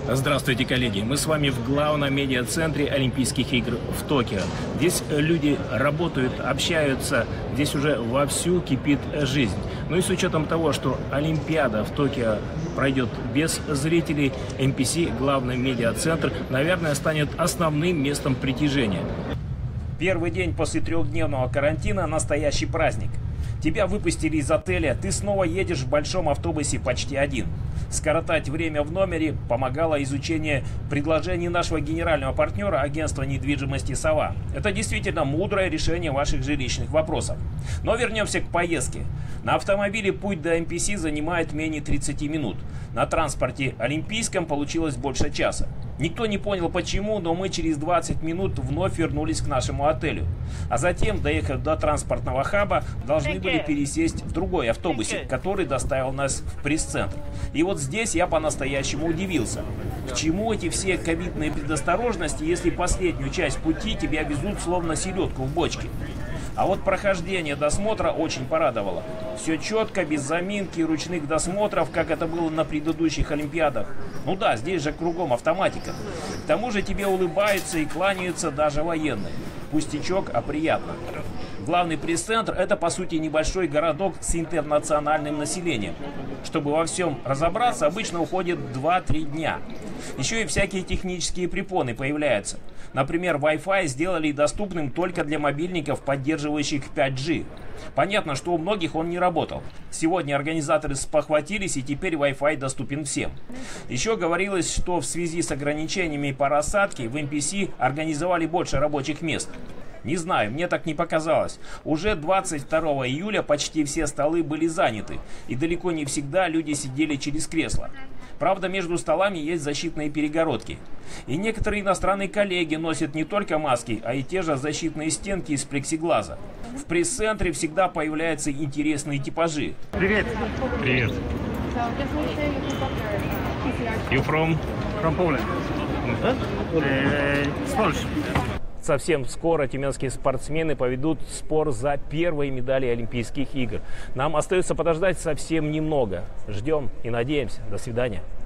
Здравствуйте, коллеги! Мы с вами в главном медиа-центре Олимпийских игр в Токио. Здесь люди работают, общаются, здесь уже вовсю кипит жизнь. Ну и с учетом того, что Олимпиада в Токио пройдет без зрителей, MPC, главный медиа-центр, наверное, станет основным местом притяжения. Первый день после трехдневного карантина – настоящий праздник. Тебя выпустили из отеля, ты снова едешь в большом автобусе почти один. Скоротать время в номере помогало изучение предложений нашего генерального партнера агентства недвижимости «Сова». Это действительно мудрое решение ваших жилищных вопросов. Но вернемся к поездке. На автомобиле путь до MPC занимает менее 30 минут. На транспорте олимпийском получилось больше часа. Никто не понял почему, но мы через 20 минут вновь вернулись к нашему отелю. А затем, доехав до транспортного хаба, должны были пересесть в другой автобусе, который доставил нас в пресс-центр. И вот здесь я по-настоящему удивился. К чему эти все ковидные предосторожности, если последнюю часть пути тебя везут словно селедку в бочке? А вот прохождение досмотра очень порадовало. Все четко, без заминки и ручных досмотров, как это было на предыдущих Олимпиадах. Ну да, здесь же кругом автоматика. К тому же тебе улыбаются и кланяются даже военные. Пустячок, а приятно. Главный пресс-центр – это, по сути, небольшой городок с интернациональным населением. Чтобы во всем разобраться, обычно уходит 2-3 дня. Еще и всякие технические препоны появляются. Например, Wi-Fi сделали доступным только для мобильников, поддерживающих 5G. Понятно, что у многих он не работал. Сегодня организаторы спохватились, и теперь Wi-Fi доступен всем. Еще говорилось, что в связи с ограничениями по рассадке в MPC организовали больше рабочих мест. Не знаю, мне так не показалось. Уже 22 июля почти все столы были заняты, и далеко не всегда люди сидели через кресло. Правда, между столами есть защитные перегородки. И некоторые иностранные коллеги носят не только маски, а и те же защитные стенки из плексиглаза. В пресс-центре всегда появляются интересные типажи. Привет. Привет. You from? From Poland. Spolsh. Совсем скоро тюменские спортсмены поведут спор за первые медали Олимпийских игр. Нам остается подождать совсем немного. Ждем и надеемся. До свидания.